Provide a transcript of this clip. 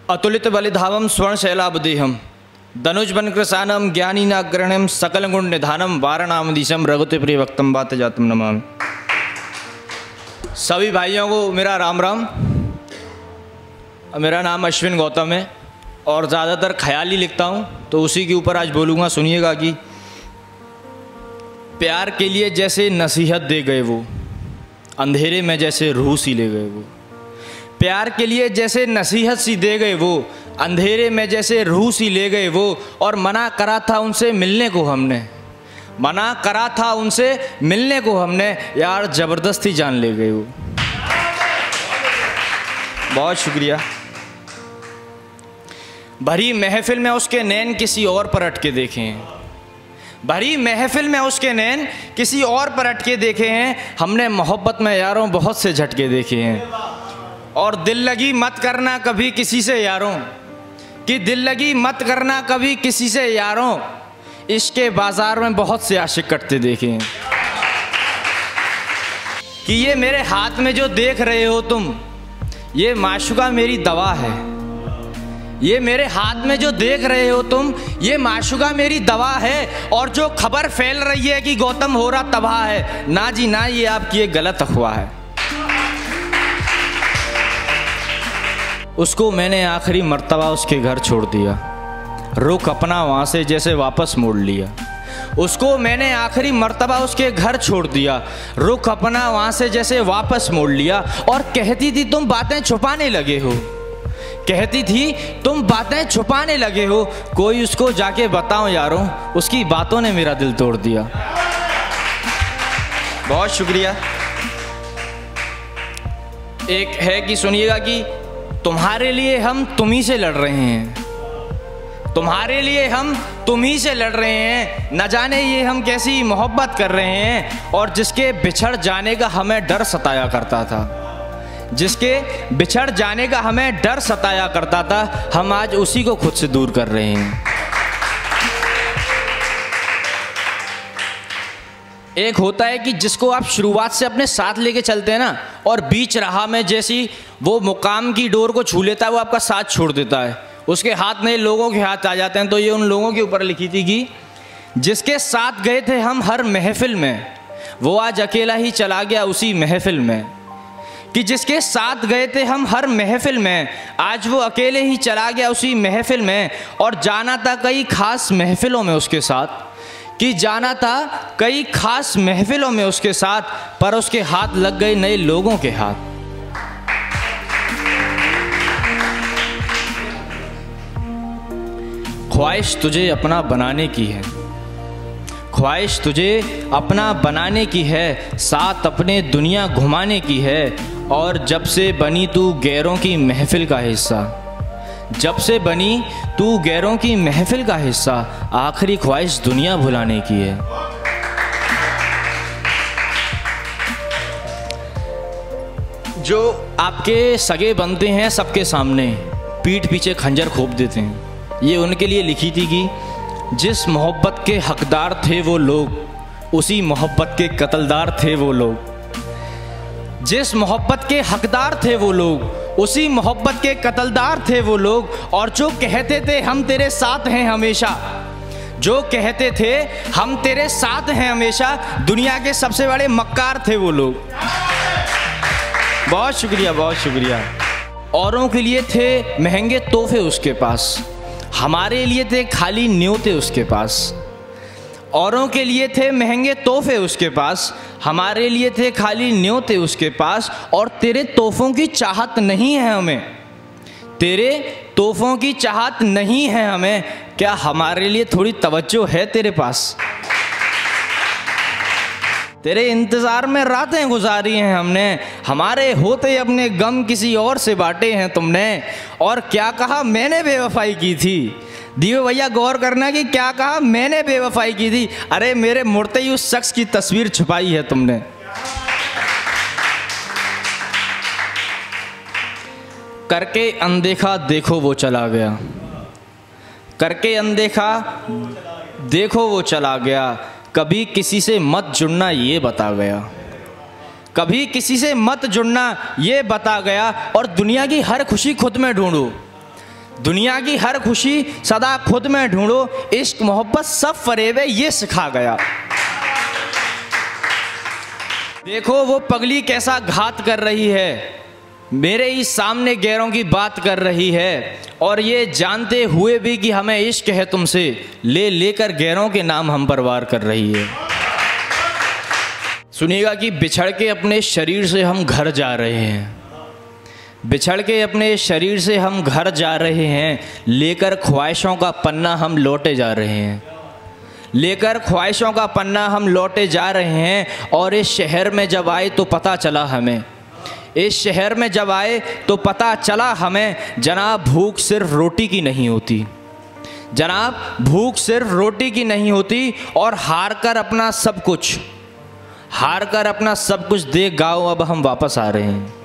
अतुलित बलिधावम स्वर्णशैलाब्देहम धनुजबन कृसानम ज्ञानीनाग्रणम सकल गुण निधानम वारणामधीशम रघुते प्रियवक्तम बात जातम नमामि। सभी भाइयों को मेरा राम राम। मेरा नाम अश्विन गौतम है और ज़्यादातर ख्याली लिखता हूँ, तो उसी के ऊपर आज बोलूँगा। सुनिएगा कि प्यार के लिए जैसे नसीहत दे गए वो, अंधेरे में जैसे रूह सी ले गए वो। प्यार के लिए जैसे नसीहत सी दे गए वो, अंधेरे में जैसे रूह सी ले गए वो। और मना करा था उनसे मिलने को हमने, मना करा था उनसे मिलने को हमने, यार ज़बरदस्ती जान ले गए वो। बहुत शुक्रिया। भरी महफिल में उसके नैन किसी और पर अटके देखे हैं, भरी महफिल में उसके नैन किसी और पर अटके देखे हैं। हमने मोहब्बत में यारों बहुत से झटके देखे हैं। और दिल लगी मत करना कभी किसी से यारों, कि दिल लगी मत करना कभी किसी से यारों। इसके बाजार में बहुत से आशिक कटते देखे हैं। कि ये मेरे हाथ में जो देख रहे हो तुम, ये माशुका मेरी दवा है। ये मेरे हाथ में जो देख रहे हो तुम, ये माशुका मेरी दवा है। और जो खबर फैल रही है कि गौतम हो रहा तबाह है, ना जी ना, ये आपकी एक गलत अफवाह है। उसको मैंने आखिरी मर्तबा उसके घर छोड़ दिया, रुख अपना वहाँ से जैसे वापस मोड़ लिया। उसको मैंने आखिरी मर्तबा उसके घर छोड़ दिया, रुख अपना वहाँ से जैसे वापस मोड़ लिया। और कहती थी तुम बातें छुपाने लगे हो, कहती थी तुम बातें छुपाने लगे हो। कोई उसको जाके बताओ यारों, उसकी बातों ने मेरा दिल तोड़ दिया। बहुत शुक्रिया। एक है कि सुनिएगा कि तुम्हारे लिए हम तुम्ही से लड़ रहे हैं, तुम्हारे लिए हम तुम्ही से लड़ रहे हैं। न जाने ये हम कैसी मोहब्बत कर रहे हैं। और जिसके बिछड़ जाने का हमें डर सताया करता था, जिसके बिछड़ जाने का हमें डर सताया करता था, हम आज उसी को खुद से दूर कर रहे हैं। एक होता है कि जिसको आप शुरुआत से अपने साथ लेके चलते हैं ना, और बीच राह में जैसी वो मुकाम की डोर को छू लेता है, वो आपका साथ छोड़ देता है। उसके हाथ में लोगों के हाथ आ जाते हैं। तो ये उन लोगों के ऊपर लिखी थी कि जिसके साथ गए थे हम हर महफिल में, वो आज अकेला ही चला गया उसी महफिल में। कि जिसके साथ गए थे हम हर महफिल में, आज वो अकेले ही चला गया उसी महफिल में। और जाना था कई खास महफिलों में उसके साथ, कि जाना था कई खास महफिलों में उसके साथ, पर उसके हाथ लग गए नए लोगों के हाथ। ख्वाहिश तुझे अपना बनाने की है, ख्वाहिश तुझे अपना बनाने की है, साथ अपने दुनिया घुमाने की है। और जब से बनी तू गैरों की महफिल का हिस्सा, जब से बनी तू गैरों की महफिल का हिस्सा, आखिरी ख्वाहिश दुनिया भुलाने की है। जो आपके सगे बनते हैं सबके सामने, पीठ पीछे खंजर खोप देते हैं, ये उनके लिए लिखी थी कि जिस मोहब्बत के हकदार थे वो लोग, उसी मोहब्बत के कत्लदार थे वो लोग। जिस मोहब्बत के हकदार थे वो लोग, उसी मोहब्बत के कत्लदार थे वो लोग। और जो कहते थे हम तेरे साथ हैं हमेशा, जो कहते थे हम तेरे साथ हैं हमेशा, दुनिया के सबसे बड़े मक्कार थे वो लोग। बहुत शुक्रिया, बहुत शुक्रिया। औरों के लिए थे महंगे तोहफे उसके पास, हमारे लिए थे खाली न्योते उसके पास। औरों के लिए थे महंगे तोहफे उसके पास, हमारे लिए थे खाली न्योते उसके पास। और तेरे तोहफों की चाहत नहीं है हमें, तेरे तोहफों की चाहत नहीं है हमें, क्या हमारे लिए थोड़ी तवज्जो है तेरे पास? तेरे इंतज़ार में रातें गुजारी हैं हमने, हमारे होते अपने गम किसी और से बांटे हैं तुमने। और क्या कहा मैंने बेवफाई की थी, दीवे भैया गौर करना कि क्या कहा मैंने बेवफाई की थी। अरे मेरे मुड़ते ही उस शख्स की तस्वीर छुपाई है तुमने। करके अनदेखा देखो वो चला गया, करके अनदेखा देखो वो चला गया। कभी किसी से मत जुड़ना ये बता गया, कभी किसी से मत जुड़ना ये बता गया। और दुनिया की हर खुशी खुद में ढूंढो, दुनिया की हर खुशी सदा खुद में ढूंढो, इश्क मोहब्बत सब फरेबे ये सिखा गया। देखो वो पगली कैसा घात कर रही है, मेरे ही सामने गैरों की बात कर रही है, और ये जानते हुए भी कि हमें इश्क है तुमसे, ले लेकर गैरों के नाम हम पर वार कर रही है। सुनिएगा कि बिछड़ के अपने शरीर से हम घर जा रहे हैं, बिछड़ के अपने शरीर से हम घर जा रहे हैं, लेकर ख्वाहिशों का पन्ना हम लौटे जा रहे हैं, लेकर ख्वाहिशों का पन्ना हम लौटे जा रहे हैं। और इस शहर में जब आए तो पता चला हमें, इस शहर में जब आए तो पता चला हमें, जनाब भूख सिर्फ रोटी की नहीं होती, जनाब भूख सिर्फ रोटी की नहीं होती। और हार कर अपना सब कुछ, हार कर अपना सब कुछ दे गाओ अब हम वापस आ रहे हैं।